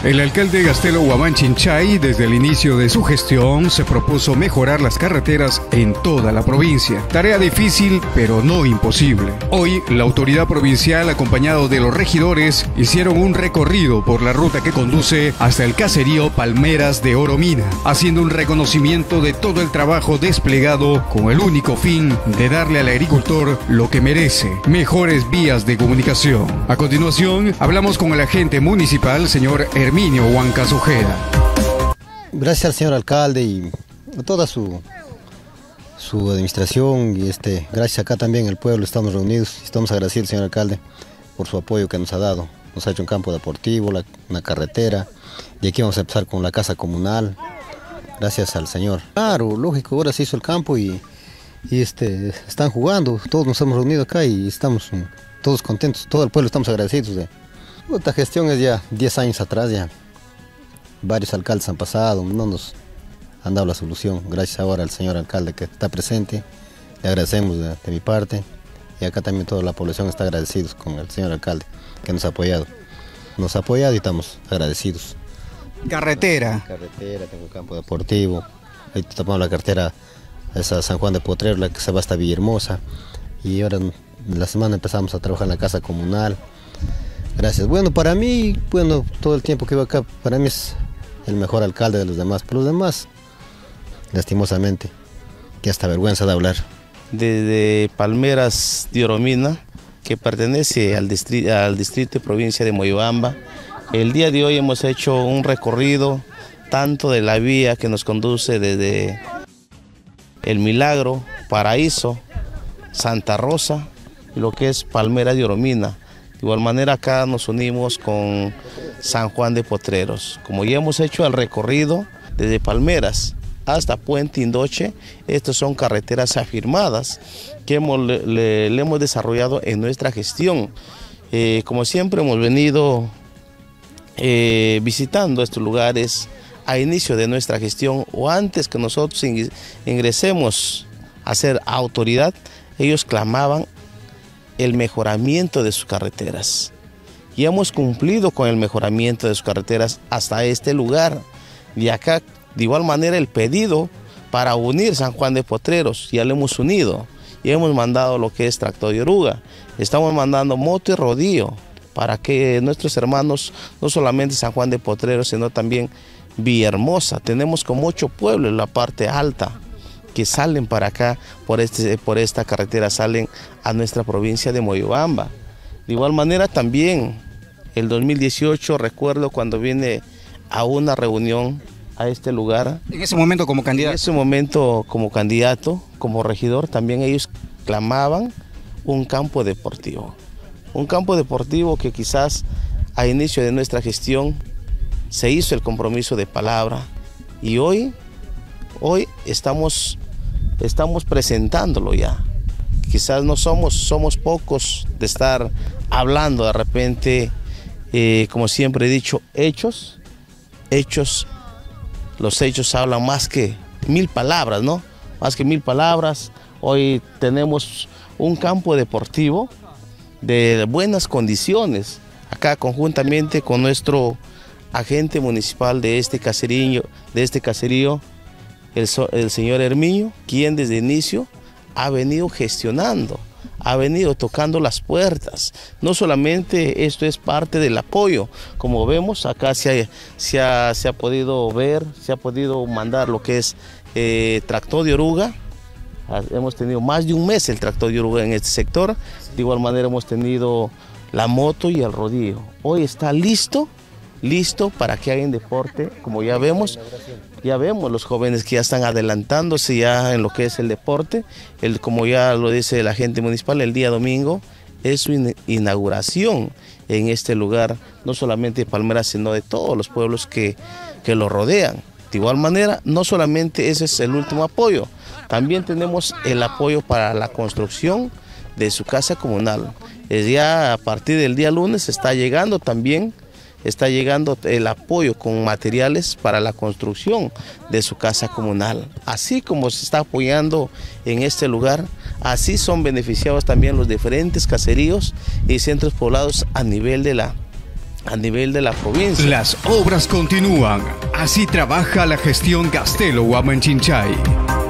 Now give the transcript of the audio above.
El alcalde Gastelo Huamán-Chinchay, desde el inicio de su gestión, se propuso mejorar las carreteras en toda la provincia. Tarea difícil, pero no imposible. Hoy, la autoridad provincial, acompañado de los regidores, hicieron un recorrido por la ruta que conduce hasta el caserío Palmeras de Oromina, haciendo un reconocimiento de todo el trabajo desplegado con el único fin de darle al agricultor lo que merece: mejores vías de comunicación. A continuación, hablamos con el agente municipal, señor Herminio Huancas Ojeda. Gracias al señor alcalde y a toda su administración y gracias acá también el pueblo, estamos reunidos y estamos agradecidos, señor alcalde, por su apoyo que nos ha dado. Nos ha hecho un campo deportivo, una carretera, y aquí vamos a empezar con la casa comunal, gracias al señor. Claro, lógico, ahora se hizo el campo y están jugando, todos nos hemos reunido acá y estamos todos contentos, todo el pueblo estamos agradecidos. Esta gestión es ya 10 años atrás, ya varios alcaldes han pasado, no nos han dado la solución. Gracias ahora al señor alcalde que está presente, le agradecemos de mi parte, y acá también toda la población está agradecidos con el señor alcalde que nos ha apoyado y estamos agradecidos. Carretera, tengo campo deportivo, ahí tomamos la carretera esa San Juan de Potrero, la que se va hasta Villahermosa, y ahora en la semana empezamos a trabajar en la casa comunal. Gracias. Bueno, para mí, todo el tiempo que vivo acá, para mí es el mejor alcalde de los demás. Pero los demás, lastimosamente, que hasta vergüenza de hablar. Desde Palmeras de Oromina, que pertenece al distrito y provincia de Moyobamba, el día de hoy hemos hecho un recorrido tanto de la vía que nos conduce desde El Milagro, Paraíso, Santa Rosa, y lo que es Palmeras de Oromina. De igual manera acá nos unimos con San Juan de Potreros. Como ya hemos hecho el recorrido desde Palmeras hasta Puente Indoche, estas son carreteras afirmadas que le hemos desarrollado en nuestra gestión. Como siempre hemos venido visitando estos lugares a inicio de nuestra gestión o antes que nosotros ingresemos a ser autoridad, ellos clamaban el mejoramiento de sus carreteras. Y hemos cumplido con el mejoramiento de sus carreteras hasta este lugar. Y acá, de igual manera, el pedido para unir San Juan de Potreros, ya lo hemos unido. Y hemos mandado lo que es tractor de oruga. Estamos mandando moto y rodillo para que nuestros hermanos, no solamente San Juan de Potreros, sino también Villahermosa. Tenemos como 8 pueblos en la parte alta que salen para acá, por esta carretera, salen a nuestra provincia de Moyobamba. De igual manera también, el 2018 recuerdo cuando vine a una reunión a este lugar. En ese momento como candidato. En ese momento como candidato, como regidor, también ellos clamaban un campo deportivo. Un campo deportivo que quizás a inicio de nuestra gestión se hizo el compromiso de palabra y hoy estamos presentándolo ya. Quizás no somos pocos de estar hablando de repente, como siempre he dicho, hechos. Los hechos hablan más que 1000 palabras, ¿no? Más que 1000 palabras. Hoy tenemos un campo deportivo de buenas condiciones, acá conjuntamente con nuestro agente municipal de este caserío, el señor Herminio, quien desde el inicio ha venido gestionando, ha venido tocando las puertas. No solamente esto es parte del apoyo, como vemos acá se ha podido ver, se ha podido mandar lo que es tractor de oruga. Hemos tenido más de un mes el tractor de oruga en este sector. De igual manera hemos tenido la moto y el rodillo. Hoy está listo para que hagan deporte, como ya vemos los jóvenes que ya están adelantándose ya en lo que es el deporte. Como ya lo dice el agente municipal, el día domingo es su inauguración en este lugar, no solamente de Palmeras, sino de todos los pueblos que lo rodean. De igual manera, no solamente ese es el último apoyo, también tenemos el apoyo para la construcción de su casa comunal. Ya a partir del día lunes está llegando el apoyo con materiales para la construcción de su casa comunal. Así como se está apoyando en este lugar, así son beneficiados también los diferentes caseríos y centros poblados a nivel de a nivel de la provincia. Las obras continúan. Así trabaja la gestión Castelo Huamanchinchay.